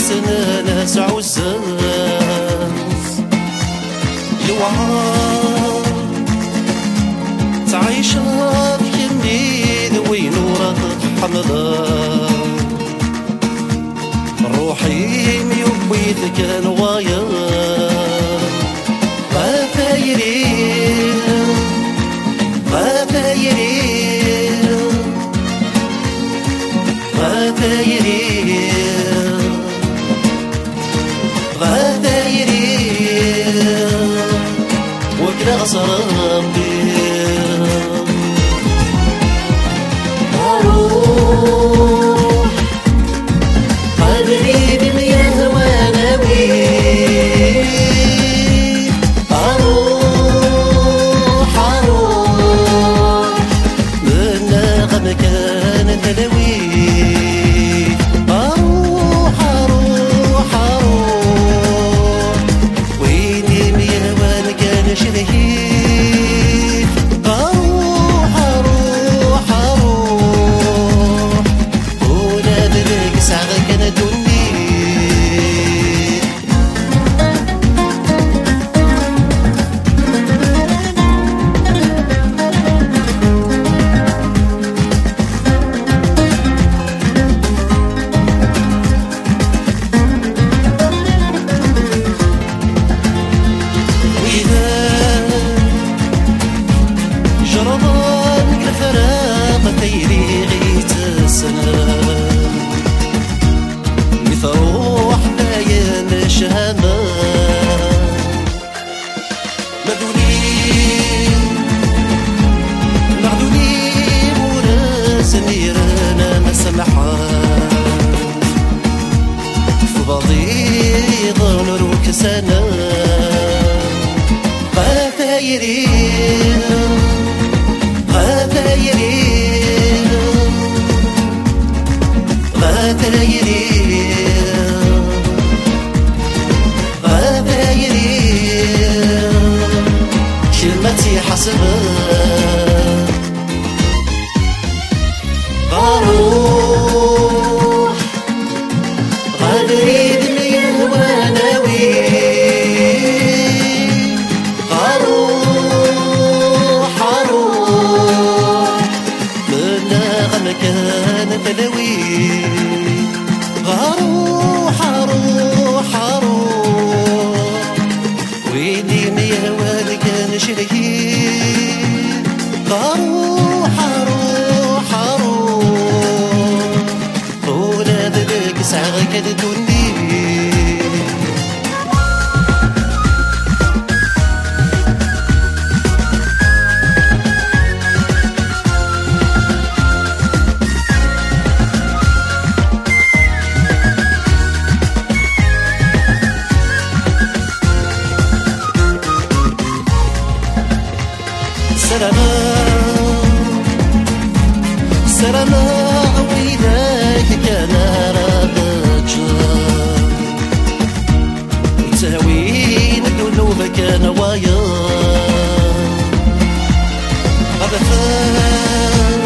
سنة ناس عزاز يوعى تعيش يمي ذوي نورة حملة روحي ميوبيت كان وايا غفايرين غفايرين غفايرين غفايرين وكلا صرامي أروح قدري بمياه وناوي أروح من نغم كان تلوي مثروح باين شهامة مغدوني موراس نيرانا مسمحان في بضيض نروك سنة غفايرين غفايرين غفايرين غفايرين كلمتي حسبة غروح غدري دميه وناوي غروح أروح من نغم كان تلوي أروح أروح أروح ويلي ميوال كان شريك أروح أروح أروح طولة ذلك سعرك الدنيا سلامة سلامة وياك كان رابجان تهوين الذنوب كان وايا غبفان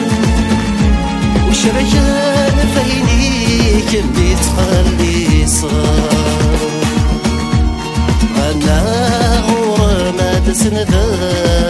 وشريان فينيك اللي تخلي صار أنا غور ما تسندان